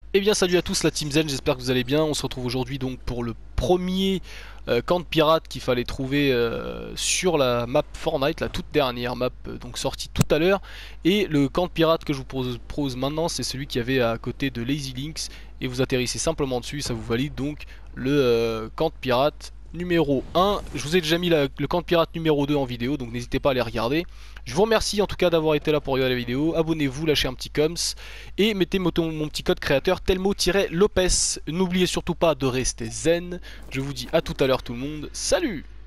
Eh bien salut à tous la Team Zen, j'espère que vous allez bien. On se retrouve aujourd'hui donc pour le premier camp de pirates qu'il fallait trouver sur la map Fortnite, la toute dernière map donc sortie tout à l'heure. Et le camp de pirates que je vous propose maintenant, c'est celui qui avait à côté de Lazy Links. Et vous atterrissez simplement dessus, ça vous valide donc le camp de pirates numéro 1. Je vous ai déjà mis le camp de pirates numéro 2 en vidéo, donc n'hésitez pas à les regarder. Je vous remercie en tout cas d'avoir été là pour regarder la vidéo. Abonnez-vous, lâchez un petit coms et mettez mon petit code créateur Telmo-Lopez. N'oubliez surtout pas de rester zen. Je vous dis à tout à l'heure tout le monde. Salut!